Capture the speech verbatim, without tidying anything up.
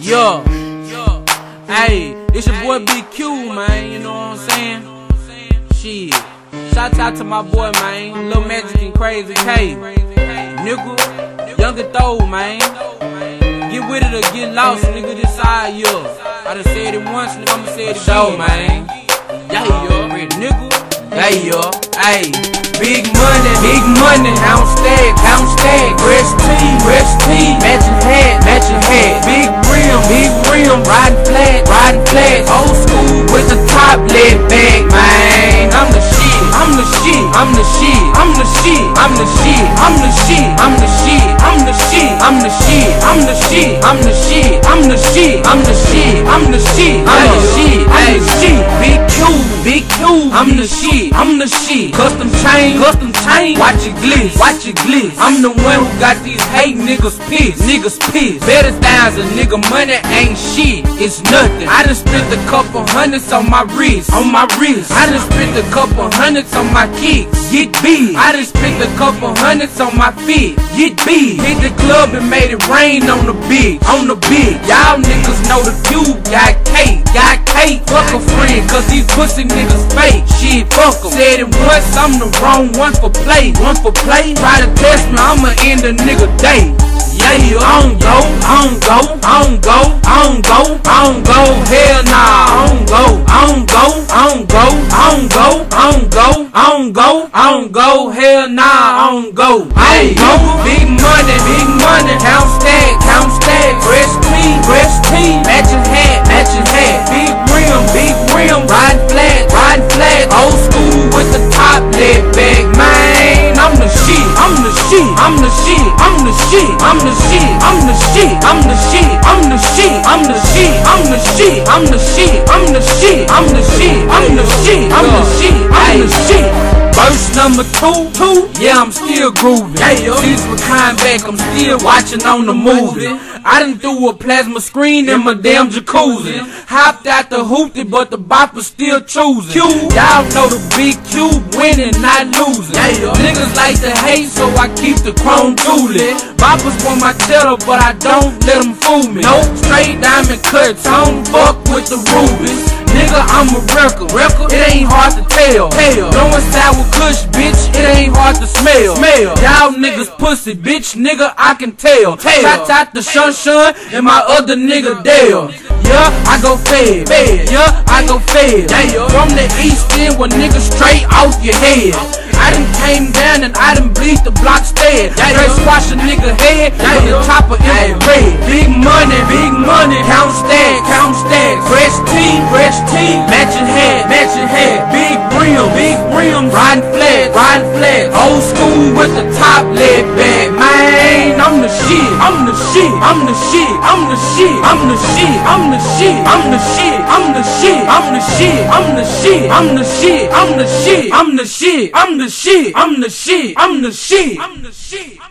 Yo, hey, it's your boy B Q, man, you know what I'm saying? Shit, shout out to my boy, man, Lil Magic and Crazy K, nigga, Young and Throw, man. Get with it or get lost, nigga, this side, yo. I done said it once, nigga, I'ma say it again, show, man. Yeah, yo, nigga, yeah, yo, hey. Big money, big money, ounce stack, ounce stack, fresh tee, fresh tee, matching hat, matching hat, big rim, big rim, riding flat, riding flat, old school with the top lit back, man. I'm the shit, I'm the shit, I'm the shit, I'm the shit, I'm the shit, I'm the shit, I'm the shit, I'm the shit, I'm the shit, I'm the shit, I'm the shit, I'm the shit, I'm the shit, I'm the shit, I'm the shit, I'm the shit, Big Q, Big Q, I'm the shit, I'm the shit, custom chain, custom chain, watch it gliss, watch it gliss. I'm the one who got these hate niggas pissed, niggas pissed. Better thousand, nigga, money ain't shit, it's nothing. I done spent a couple hundreds on my wrist, on my wrist. I done spent a couple hundreds on my kicks, get big. I done spent a couple hundreds on my feet, get big. Hit the club and made it rain on the bitch, on the bitch. Y'all niggas know the few got cake, got cake. Fuck a friend, cause these pussy niggas fake. Shit, fuck em. Said it once, I'm the wrong one for play, one for play. Try to test me, I'ma end a nigga day. Yeah, I don't go, I don't go, I don't go, I don't go, I don't go, hell nah, I don't go, I don't go, I don't go, I don't go, I don't go, I don't go, I don't go, hell nah, I don't go, I don't go. Big money, big money, count stack, count stack, fresh tee, fresh tee, matching hat, matching hat, big rim, big rim, riding flat, riding flat, old school with the top lit back, man. I'm the shit, I'm the shit, I'm the shit, I'm the shit, I'm the shit, I'm the shit, I'm the shit, I'm the shit, I'm the shit, I'm the shit, I'm the shit, I'm the shit, I'm the shit, I'm the shit, I'm the shit, I'm the shit. Verse number two, two, yeah, I'm still grooving. Since we came back, I'm still watching on the movie. I done threw a plasma screen in my damn jacuzzi. Hopped out the hoopty, but the bop was still choosing. Y'all know the Big Q winning, not losing. Niggas like to hate, so I keep the chrome tooling. Boppers want my cheddar, but I don't let them fool me. No straight diamond cuts, I don't fuck with the rubies. Nigga, I'm a record, record, it ain't hard to tell. Tell. Blowing sour kush, bitch, it ain't hard to smell. Smell. Y'all niggas pussy, bitch, nigga, I can tell. Tell. Shout out to Shun Shun and my other nigga Dale. Yeah, I go fed, fed. Yeah, I go fed. Yeah. From the east end, with niggas straight off your head. I done came down and I done bleed the block stead. Straight squash a nigga head with the chopper in red. Big money, big money, count stack, count stack. Fresh tee, fresh tee, matching hat, matching hat. Big rim, big rim, riding flat, riding flat. Old school with the top lit back, man. I'm the shit, I'm the shit, I'm the shit, I'm the shit, I'm the shit, I'm the shit, I'm the shit, I'm the shit, I'm the shit, I'm the shit, I'm the shit, I'm the shit, I'm the shit, I'm the shit, I'm the shit, I'm the shit, I'm the shit.